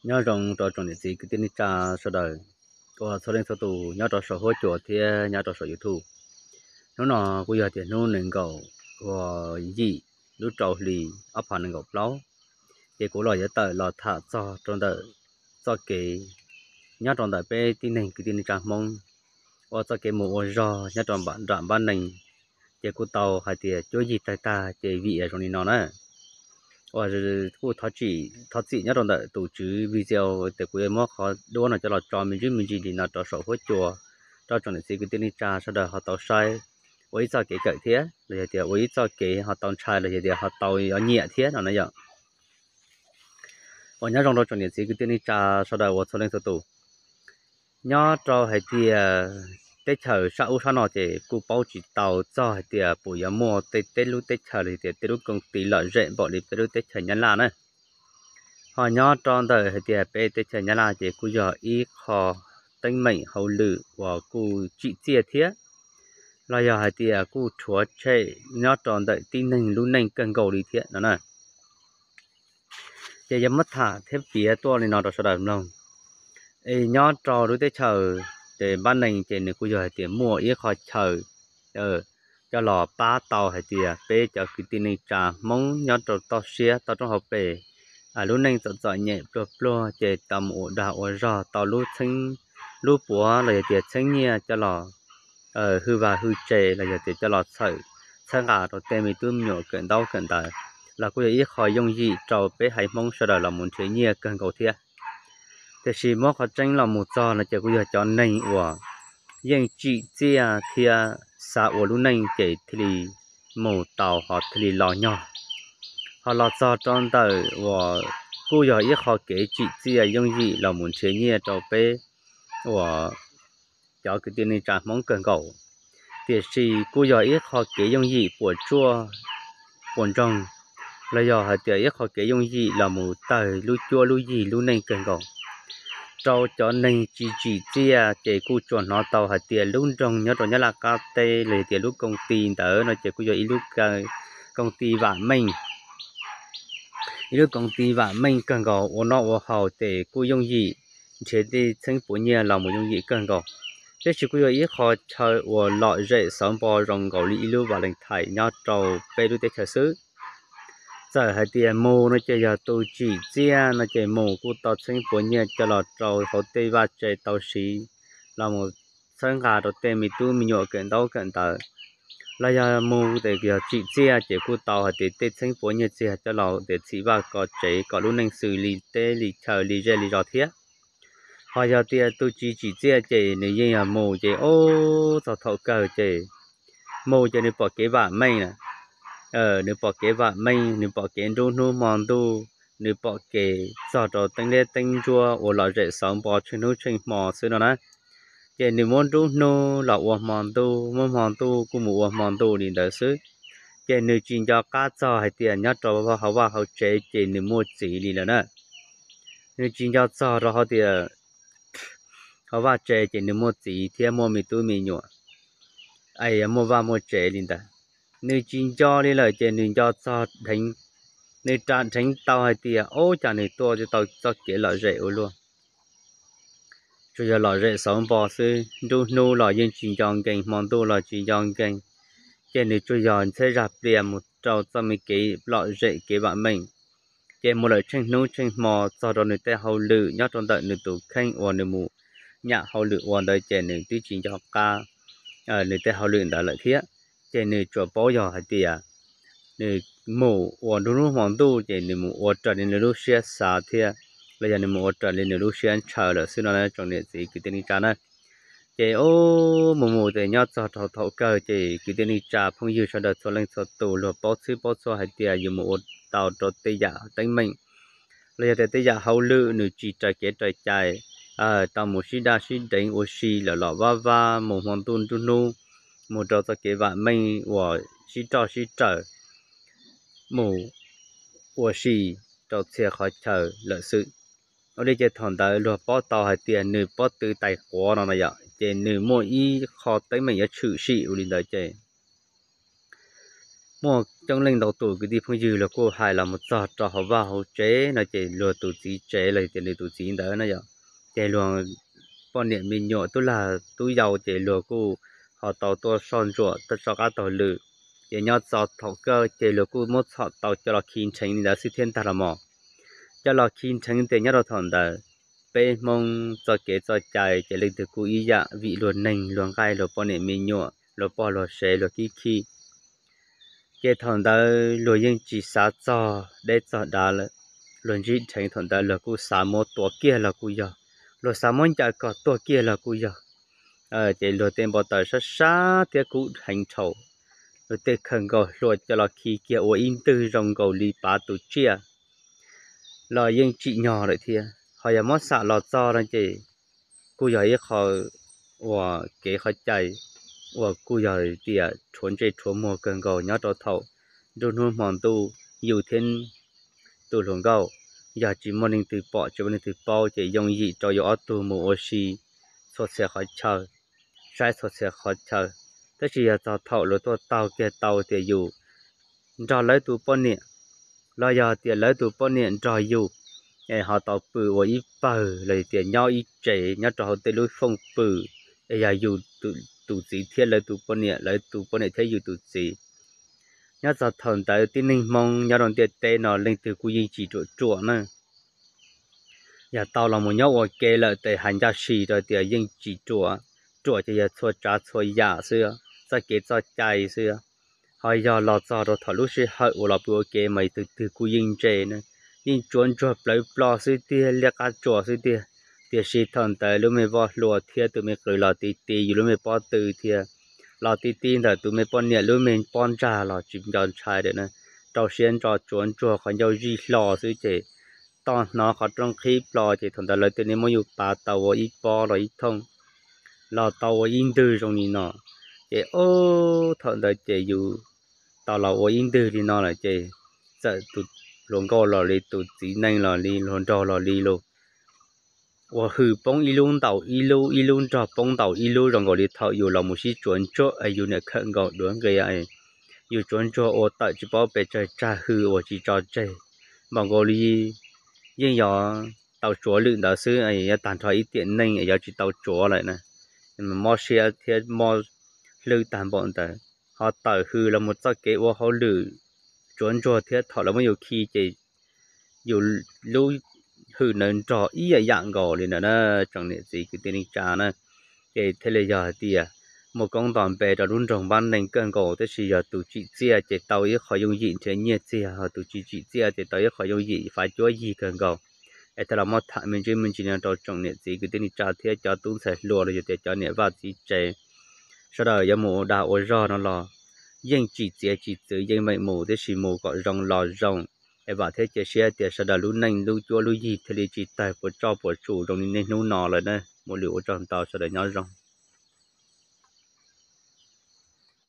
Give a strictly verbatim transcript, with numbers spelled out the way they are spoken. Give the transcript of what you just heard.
nhớ trong trò trong này gì cái tên cha sau đời có sau lên sau tù nhớ trò sau hỗ trợ thì nhớ trò sau youtube nó nó bây giờ thì nó nên cầu và gì lúc trâu lì áp hàng nên cầu lâu thì cũng là giờ tới là thả cho trong đời cho cái nhớ trong đời bé tin này cái tên cha mong và cho cái mùa gió nhớ trong bạn đoạn ban này thì cũng tàu hay thì chỗ gì tại ta thì vị ở trong này nó nè và cô thọ chỉ thọ chỉ nhớ trong đời tổ chức video để cô em họ đua nó cho là cho mình chứ mình chỉ đi nó cho sổ hỗ trợ cho trong này thì cái tên cha sau đó họ tàu sai với cho cái cỡ thế là thì với cho cái họ tàu sai là thì họ tàu ở nhẹ thế nó vậy và nhớ trong đó trong này thì cái tên cha sau đó tôi lên số tụ nhớ cho hay thì tết chờ sau sau nó thì cô bảo chỉ tàu cho hay thì buổi mua tết tết lúc tết chờ thì tết lúc công ty lợi rẻ bỏ đi tết lúc tết chờ nhân là này họ nhớ trong đời thì bé tết chờ nhân là thì cô giờ ít họ tính mình hậu lự và cô chỉ chia thiết là giờ thì cô chúa chơi nhớ trong đời tin nên luôn nên cần cầu đi thiết đó này giờ mất thả thêm phía to này nó đó sao được không ấy nhớ trò đối tới chờ để ban này thì này cô giờ thì mua ít họ chờ ờ cho lò ba tàu hay thì bé cho cái tin này trả mong nhớ trò to xía to trong hộp bé à lúc này tao chọn nhẹ pro pro để tầm ổ đào ổ rò tao lúc sinh lúc búa là để sinh nhẹ cho lò ờ hư và hư chè là để cho lò sợ sợ cả rồi tem mình tươm nhổ cẩn đau cẩn tài là cô ấy khỏi dùng gì trâu bé hay mong sau đó là muốn chơi nhẹ cần cầu thiệt thì chỉ mong họ tranh là một trò là chỉ cô ấy chọn này của nhưng chỉ chia thì xã ở lúc này chỉ thì một tàu họ thì lò nhỏ họ lọt cho trong đời và cô giờ ít họ kể chị chia dùng gì là muốn chơi nhẹ trâu bé và cho cái tiền này trả mong cần cầu thì chỉ cô giờ ít họ kể dùng gì của chua buồn trong là giờ họ tiền ít họ kể dùng gì là một đời lưu chua lưu gì lưu này cần cầu trâu cho nên chỉ chỉ chia để cô chọn nó tàu họ tiền lúc trong nhớ rồi nhớ là cá tê lấy tiền lúc công ty đỡ nó chỉ cô giờ ít lúc công ty vạn mình lúc công ty vạn mình cần cầu ổn nó họ để cô dùng gì chế đi sinh phụ nhà là một dùng gì cần cầu thế chỉ có ít họ chơi và loại rễ sống bò rồng gạo lý lưu và lệnh thải nhau trâu bê đu tê chờ xứ giờ hai tiền mù nó chơi giờ tôi chỉ chia nó chơi mù của tao sinh phụ nhà cho lọt trâu họ tê và chơi tao xí là một sinh gà đồ tê mi tu mi nhỏ cần đâu cần tờ là giờ mù để giờ chỉ chia chỉ của tao hay để tê sinh phụ nhà chia cho lọt để chỉ và có chế có lúc nên xử lý tê lý chờ lý dễ lý rõ thiết họ giờ thì tôi chỉ chỉ chia chỉ nếu như là mù chỉ ô thọ thọ cờ chỉ mù chỉ nếu bỏ cái vả mây nè ờ nếu bỏ cái vả mây nếu bỏ cái đu nu mòn đu nếu bỏ cái giọt rồi tinh lên tinh chua ở lại dễ sống bỏ trên núi trên mò xưa đó nè chỉ nếu muốn đu nu là ở mòn đu muốn mòn đu cũng muốn ở mòn đu thì đỡ xứ chỉ nếu chỉ cho cá cho hay tiền nhát cho vào họ vào họ chế chỉ nếu mua chỉ đi là nè nếu chỉ cho cho rồi họ thì họ va chè chỉ nên mua gì thì mua mì túi mì nhựa ai mua va mua chè liền ta nếu chín cho đi lời chè nên cho cho thành nếu tràn thành tàu hay tiệt ô chả này to cho tàu cho kế lợi rẻ luôn rồi giờ lợi rẻ sống bò sư đu nu lợi dân chín chọn kênh món tu lợi chín chọn kênh chè này rồi giờ sẽ rạp liền một trâu cho mấy cái lợi rẻ cái bạn mình chè một lợi trên núi trên mò sau đó người ta hầu lử nhớ trong đợi người tụ khanh or người mù nhà hậu lựa hoàn đời trẻ này tuy chỉ cho ca ở nơi tây hậu lựa đã lợi thiết trẻ này cho bao giờ hay tiệt nơi mù hoàn đúng lúc mòn tu trẻ này mù hoàn trở nên lúc xe xa thiệt bây giờ này mù hoàn trở nên lúc xe chờ là xưa này trong này gì cái tên đi trả này trẻ ô mù mù để nhớ cho thầu thầu cơ trẻ cái tên đi trả phong dư cho đợt cho lên cho tù rồi bao xứ bao xứ hay tiệt dùng mù tàu cho tây giả tây mình bây giờ tây giả hậu lựa nơi chỉ trái kế trái trái à tao một xí đa xí đánh ô xí là lọ va va một hoàn tuôn tu nu một trò cái vạn mình của xí trò xí trở một ô xí trò xe khỏi chờ lợi sự ở đây chỉ thằng ta lo bỏ tàu hay tiền nửa bỏ từ tài khoa nó này vậy chỉ nửa mua y khó tới mình ở chữ xí ở đây chơi mua trong linh đầu tụ cái đi phong dư là cô hài là một giọt trò họ vào họ chế là chế lừa tụ chỉ chế lại chế lừa tụ chỉ đó nó giờ chế lừa bọn niệm mình nhỏ tôi là tôi giàu chế lừa cô họ tàu tôi son ruột tôi cho các tàu lừa chế nhau giọt thầu cơ chế lừa cô một họ tàu cho là kinh thành là sự thiên tài mỏ cho là kinh thành chế nhau đầu thằng đó bé mong cho kế cho chạy chế lên từ cô ý dạ vị luôn nành luôn gai luôn bọn niệm mình nhỏ luôn bỏ luôn xe luôn kí kí cái thằng đó lùi những chỉ sát cho để cho đó là lùi chỉ thành thằng đó là cú sát một tổ kia là cú giờ lùi sát một chả có tổ kia là cú giờ ờ chỉ lùi tiền bảo tài sát sát thì cú hành trầu lùi tiền khẩn cầu lùi cho là khi kia ở in tư rong cầu li ba tổ chia là những chị nhỏ đấy thì họ giờ mất sát lọt cho nên chỉ cú giờ ấy họ và kế họ chạy và cú giờ thì chuẩn chế chuẩn mua cần cầu nhớ cho thầu đôi hôm mòn tu nhiều thiên tu luôn cầu giờ chỉ muốn nên từ bỏ chỉ muốn nên từ bỏ chỉ dùng gì cho yếu tu mua oxy số xe khó chờ sai số xe khó chờ tất chỉ là cho thầu rồi tôi tàu kia tàu thì dù cho lấy tu bao nhiêu lo giờ thì lấy tu bao nhiêu cho dù để họ tàu bự và ít bự lấy tiền nhau ít chế nhau cho họ tới lối phong bự để giờ dù tu tu gì thiết lấy tu bao nhiêu lấy tu bao nhiêu thế dù tu gì nhớ giờ thần tại tin ninh mong nhớ đồng tiền tệ nó lên từ cú gì chỉ chỗ chỗ nữa giờ tao là một nhớ ở kê là tại hành gia sĩ rồi thì yên chỉ chỗ chỗ thì giờ cho trả cho giả xưa cho kế cho chạy xưa hay giờ lọt giờ rồi thằng lúc xưa hậu là bữa kê mày từ từ cú yên chế nữa yên chuẩn cho lấy lo xưa tia liệt cả chỗ xưa tia tia sĩ thần tại lúc mình vào lúa thiệt tụi mình cười là tì tì lúc mình bỏ từ thiệt là tí tin là tụi mình bọn nhẹ lúc mình bọn trả là chìm giòn trái đấy nè đầu tiên cho chuẩn cho khỏi giao gì lò xứ chế tao nó có trong khi lò chế thằng ta lấy tên mới dùng ba tàu ít bò rồi ít thông là tàu in từ trong như nó chế ô thằng ta chế dù tàu là in từ thì nó là chế sợ tụt luôn câu là đi tụt chỉ nên là đi luôn cho là đi luôn 我去帮一路到一路一路着帮到一路让我里头有了某些专注哎有那看个乱个呀哎有专注我带去宝贝在在去我去找这mà我里因要到chỗ lượng đó xứ ấy ya tàn thoại ít tiền nên ya chỉ tàu chỗ lại nè mà mua xe thì mua lưu tàn bọn ta họ tàu hư là một cái kế họ lử chuẩn cho thì thọ là mới nhiều khi chỉ nhiều lưu hư nên trò ý là dạng gò lên nó chẳng lẽ gì cái tên cha nó cái thế là giờ thì à một con toàn bè đã luôn trồng ban nên cơn gò thế thì giờ tụi chị chia chỉ tàu ý khỏi dùng gì thế nhẹ chia họ tụi chị chị chia chỉ tàu ý khỏi dùng gì phải cho gì cơn gò ấy thế là một thằng mình chỉ mình chỉ nên trò chẳng lẽ gì cái tên cha thế cho tụi sẽ lùa rồi để cho nhẹ vào chỉ chế sau đó giờ mù đào ở rò nó lò nhưng chỉ chia chỉ tự nhưng mày mù thế thì mù gọi rong lò rong ai bảo thế chia sẻ thì sau đó lúc này lúc cho lúc gì thì chỉ tài của cho của chủ trong nên nấu nọ rồi nè một liệu trong tàu sau đó nhỏ rong